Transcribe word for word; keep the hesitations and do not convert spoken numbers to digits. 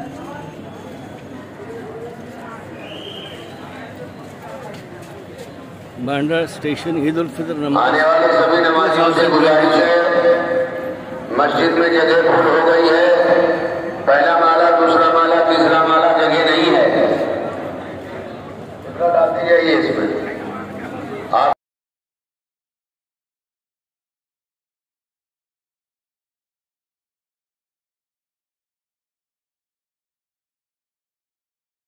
Bandra station Eid ul Fitr नमाज आने वाले सभी नमाजियों से गुजारिश है, मस्जिद में जगह फुल हो गई है। पहला माला